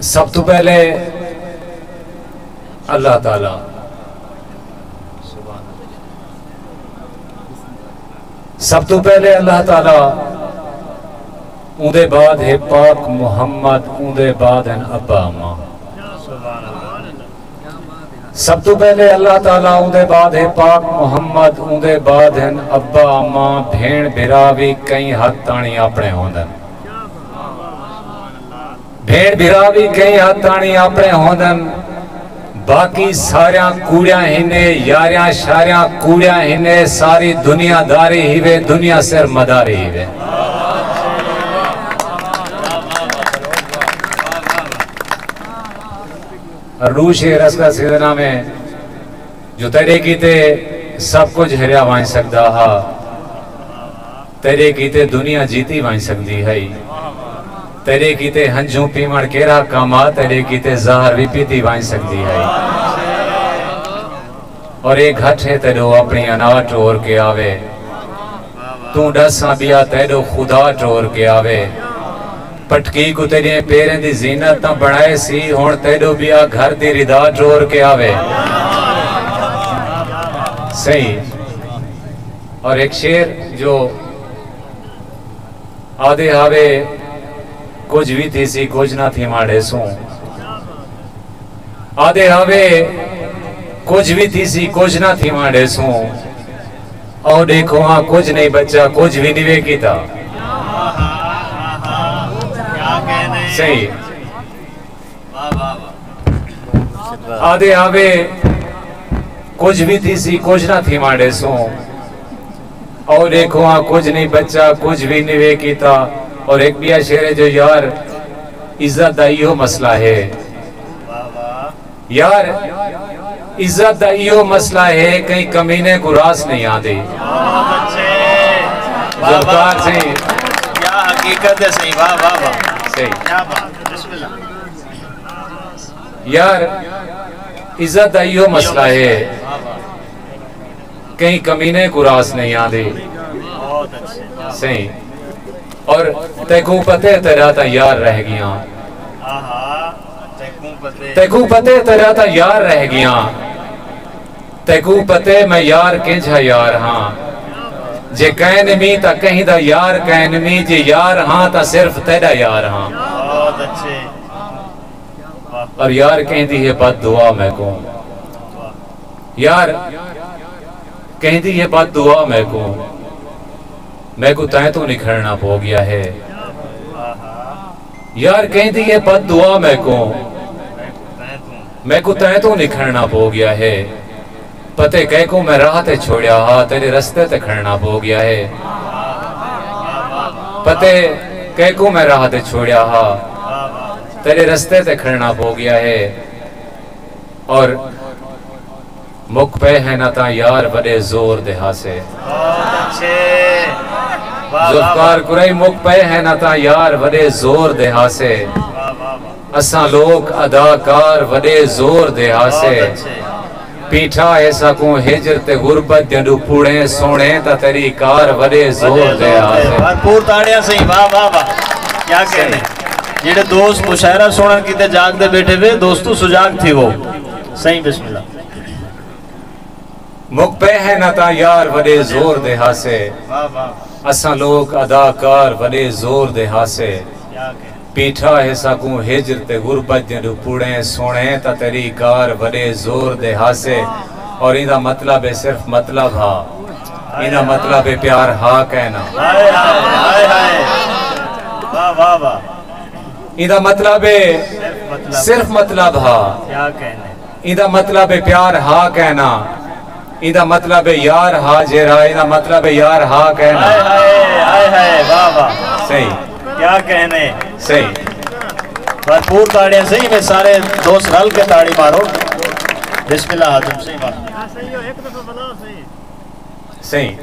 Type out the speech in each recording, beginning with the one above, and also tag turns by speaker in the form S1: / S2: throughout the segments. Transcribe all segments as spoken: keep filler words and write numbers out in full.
S1: सब तो पहले अल्लाह ताला सब तो पहले अल्लाह ताला उदे बाद है पाक मुहम्मद उदे बाद है अब्बा अम्मा। सब तो पहले अल्लाह ताला उदे बाद है पाक मुहम्मद उदे बाद है अब्बा अम्मा भेण बिरा भी कई हद ताणी अपने होंदन। भेड़ बिरा भी कई हद ताणी अपने होंदन। बाकी सारिया कूड़िया हिने यारिया शारिया कूड़िया हिने सारी दुनियादारी ही वे दुनिया सिर मदारी ही वे। रूश रस का सीजना में जो तेरे कीते सब कुछ हरिया वाई सकता हा तेरे कीते दुनिया जीती वाई सकती है। तेरे कीते हंजू पीमण केरा कामा तेरे कीते जहर भी पीती वाई सकती है। और एक घट है तेरो अपनी अना टोर के आवे तू डसा बिया तेरो खुदा टोर के आवे। पटकी को तेरे पेरें दी जीनत ना बनाए सी हुण तेरो बिया घर दी रिदा टोर के आवे। सही। और एक शेर जो आधे आवे कुछ भी थी सी कुछ ना थी माड़े सू आधे आवे कुछ भी थी सी कुछ ना थी माड़े सू और देखो हाँ कुछ नहीं बच्चा कुछ भी नहीं वे कीता। सही। आधे आवे कुछ भी थी सी कुछ ना थी माड़े सू और देखो हाँ कुछ नहीं बच्चा कुछ भी नहीं वे कीता। और एक बिया शेर है जो यार इज्जत दा इहो मसला है यार इज्जत दा इहो मसला है कहीं कमीने को रास नहीं आती। जोरदार से क्या हकीकत है। सही वाह वाह वाह सही क्या बात। यार इज्जत दा इहो मसला है कहीं कमीने को रास नहीं आती। सही। और तेकू पते तेरा ता यार रह गया तेकू पते तेरा ता यार रह गया तेकू पते मैं यार किंझा यार हाँ जे कैन मी ता कहीं दा यार कैन मी जे यार हाँ ता सिर्फ तेरा यार हाँ। और यार कहती है बद दुआ मैं को यार कहती है बद दुआ मैं को मैं को तय तो निखरना पो गया है। यार कहती है बद दुआ मैं को मैं को तय तो निखरना पो गया है। पते कह को मैं राह ते छोड़िया हा तेरे रस्ते ते खड़ना पो गया है। पते कह को मैं राह ते छोड़िया हा तेरे रस्ते ते खड़ना पो गया है। और मुख पे है ना ता यार बड़े जोर देहा से जुल्फकार कुरई मुख पे है ना ता यार बड़े जोर देहा से असा लोग अदाकार बड़े जोर देहा से पीठा ऐसा को हिजर ते गुरबत जडू पूड़े सोने ता तेरी कार बड़े जोर देहा से।
S2: भरपूर ताड़ियां सही वाह वाह वाह क्या कहने जेड़े दोस्त मुशायरा सुनन कीते जागदे बैठे वे दोस्तों सुजाग थी वो। सही बिस्मिल्लाह।
S1: मुख पे है ना ता यार बड़े जोर देहा से असा लोग अदाकार बड़े जोर देहा से पीठा है सकू हिजर ते गुरबत जडू पूड़े सोने ता तेरी कार बड़े जोर देहा से। और इदा मतलब है सिर्फ मतलब हा इदा मतलब है प्यार हा कहना। इदा मतलब है सिर्फ मतलब हा इदा मतलब है प्यार हा कहना। इदा मतलब है यार हा जेरा इदा मतलब है यार हा कहना।
S2: हाय हाय वाह वाह
S1: सही
S2: क्या कहने।
S1: सही।
S2: भरपूर ताड़ियां सही में सारे दोस्त रल के ताड़ी मारो बिस्मिल्लाह। तुम सही बात
S1: सही।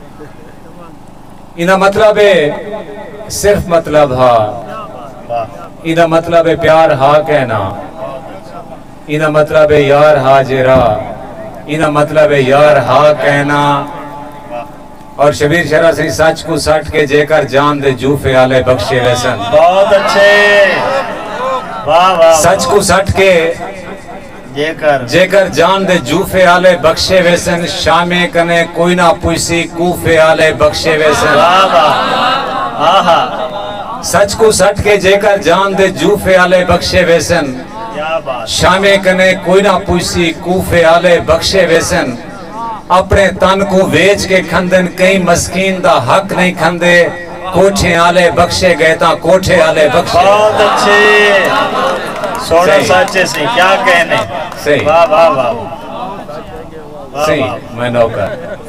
S1: इदा मतलब है सिर्फ मतलब हा इदा मतलब है प्यार हा कहना। इदा मतलब है यार हा जेरा इना मतलब है यार हा कहना। और शबीर शरा से सच को सट के जेकर जान दे जूफे आले बख्शे लेसन।
S2: बहुत अच्छे वाह वाह
S1: सच को सट के
S2: जेकर
S1: जेकर जान दे जूफे आले बख्शे वेसन शामे कने कोई ना पुसी कूफे आले बख्शे वेसन
S2: वाह वाह आहा
S1: सच को सट के जेकर जान दे जूफे आले बख्शे वेसन
S2: क्या बात
S1: शामे कने कोई ना पुसी कूफे आले बख्शे वेसन अपने तन को वेच के खंदन कई मस्कीन दा हक नहीं खंदे कोठे आले बख्शे गए ता कोठे आले बख्शे
S2: बहुत अच्छे सोना सच्चे से क्या कहने
S1: सही
S2: वाह वाह वाह
S1: सही मैं नौकर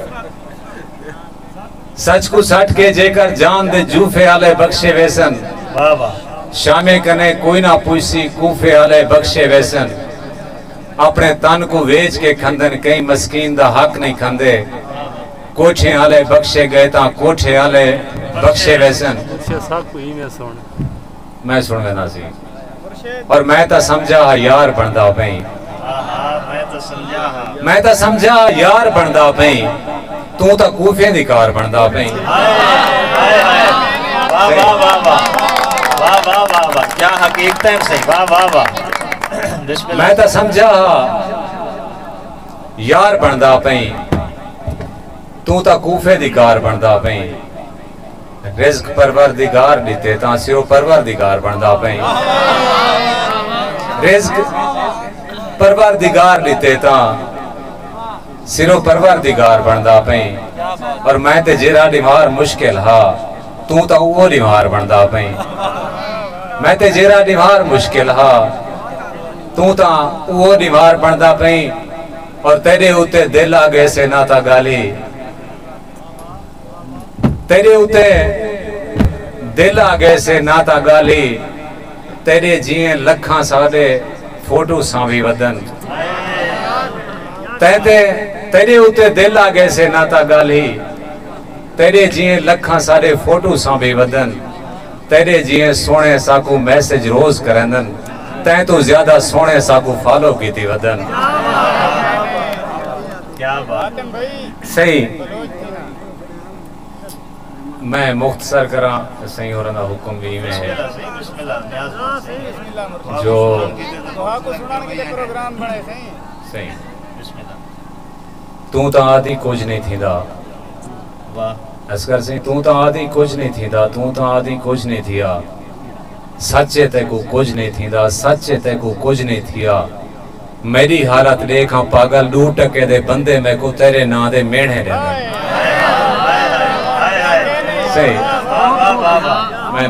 S1: सच को सट के जेकर जान दे जूफे आले बख्शे वेसन
S2: वाह वाह
S1: शामे कने कोई ना पुसी कूफे आले बख्शे वेसन अपने तन को वेच के खंदन कई मस्कीन दा हक नहीं खंदे कोठे आले बख्शे गए ता कोठे आले बख्शे वेसन मैं सुन लेना सी और मैं तो समझा यार बनदा पई
S2: मैं तो समझा
S1: मैं तो समझा यार बनदा पई तू तो कूफे दी कार बनदा पई
S2: वाह वाह वाह वाह वाह वाह वाह वाह क्या हकीकत सही वाह वाह वाह
S1: मैं तो समझा यार बनदा पई तू तो कूफे दी कार बनदा पई रिज़्क परवरदिगार दिते ता सिरो परवरदिगार बनदा पई रिज़्क परवरदिगार दिते ता सिरो परवरदिगार बनदा पई और मैं ते जेरा डिमार मुश्किल हा तू तो वो डिमार बनदा पई मैं ते जेरा डिमार मुश्किल हा तू तो वो डिमार बनदा पई और तेरे उते दिल आ गए से ना ता गाली तेरे उते दिल आ गए से नाता गाली तेरे जिए लखा सारे फोटो सावी वदन तेरे तेरे उते दिल आ गए से नाता गाली तेरे जिए लखा सारे फोटो सावी वदन तेरे जिए सोने साकू मैसेज रोज करंदन तै तो ज्यादा सोने साकू फॉलो कीती वदन
S2: क्या बात
S1: सही मैं मुख्तसर करा सही हो रहा हुक्म भी में है जो सही तू तो आदि कुछ नहीं थींदा असगर सिंह तू तो आदि कुछ नहीं थींदा तू तो आदि कुछ नहीं थिया सच्चे ते को कुछ नहीं थींदा सच्चे ते को कुछ नहीं थिया मेरी हालत देखा पागल दू टके दे बंदे मैं को तेरे ना दे मेढ़े रहंदे मैं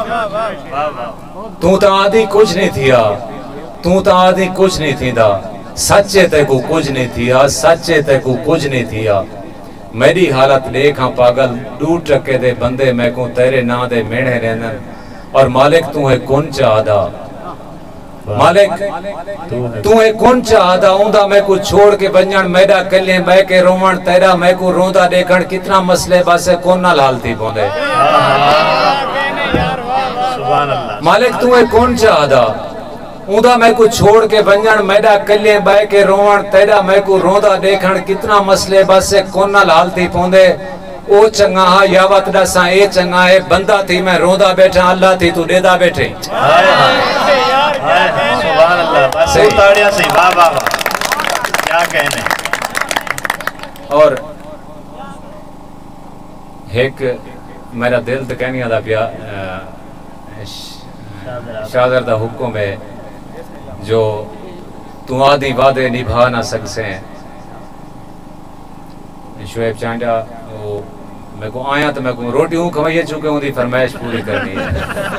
S1: तू तो आदि कुछ नहीं थिया तू तो आदि कुछ नहीं थींदा सच्चे ते को कुछ नहीं थिया सच्चे ते को कुछ नहीं थिया मेरी हालत देखा पागल दू टके दे बंदे मैं को तेरे ना दे मेढ़े रहंदन और मालिक तू है कौन चाहदा मालिक तू है कौन चाहदा उंदा मैं को छोड़ के बंजन मेरा कले बह के रोवण तेरा मैं को रोंदा देखण कितना मसले बासे कौन ना लालती बोंदे मालिक तू है कौन चाहदा उंदा मैं को छोड़ के बंजन मेरा कले बह के रोवण तेरा मैं को रोंदा देखण कितना मसले बासे कौन ना लालती पोंदे ओ चंगा हा यावत दसा ए चंगा है बंदा थी मैं रोंदा बैठा अल्लाह थी तू देदा बैठे
S2: सुभान अल्लाह सही ताड़ियां सही वाह वाह वाह क्या कहने
S1: और एक मेरा दिल तो कहनी आदा पिया शादर दा हुक्म है जो तू आदि वादे निभा ना सकसे शुएब चांडा वो मैं को आया तो मैं को रोटी हूँ खवाइए चुके उनकी फरमाइश पूरी करनी है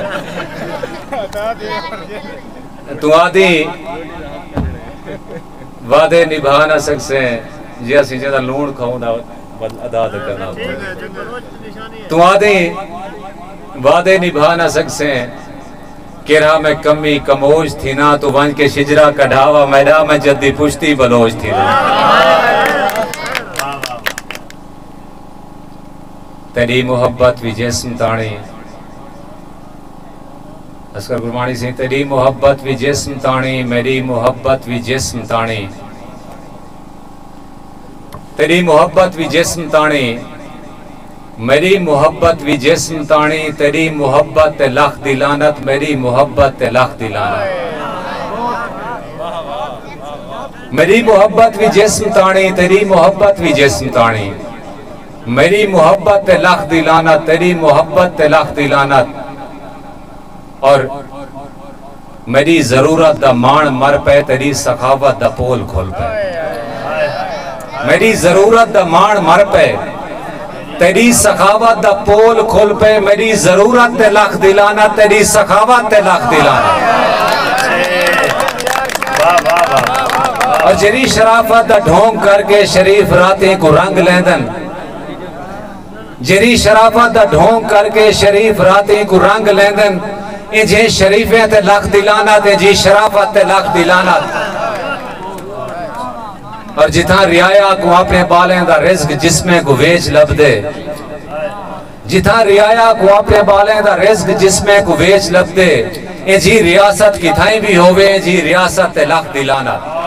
S1: तू आदि वादे निभा ना सकसे जे असी ज्यादा लूण खाऊं ना अदा करना तू आदि वादे निभा ना सकसे केरा में कमी कमोज थी ना तो वन के शिजरा कढ़ावा मैदा में जद्दी पुश्ती बलोच थी ना तेरी मोहब्बत भी जिस्म ताणी असगर गुरबाणी सिंह तेरी मोहब्बत भी जिस्म ताणी मेरी मोहब्बत भी जिस्म ताणी तेरी मोहब्बत भी जिस्म ताणी मेरी मोहब्बत भी जिस्म ताणी, तेरी मोहब्बत ते लख दिलानत, मेरी मोहब्बत ते लख दिलानत। मेरी मोहब्बत भी जिस्म ताणी, तेरी मोहब्बत भी जिस्म ताणी, मेरी मोहब्बत ते लख दिलानत, तेरी मोहब्बत ते लख दिलानत। और मेरी जरूरत दा मान मर पे, तेरी सखावत दा पोल खोल पे। मेरी जरूरत दा मान मर पे, तेरी सखावत दा पोल खोल पे। मेरी जरूरत ते लख दिलाना, तेरी सखावत ते लख दिलाना। और जरी शराफत दा ढोंग करके शरीफ रातें को रंग लेंदन, जरी शराफत दा ढोंग करके शरीफ रातें को रंग लेंदन। ए जे शरीफे ते लख दिलाना, ते जी शराफत ते लख दिलाना। और जिथा रियाया को अपने बालें दा रिज़्क जिसमें को वेच लबदे, जिथा रियाया को अपने बालें दा रिज़्क जिसमें को वेच लबदे। ए जी रियासत किथाई भी होवे, जी रियासत ते लख दिलाना।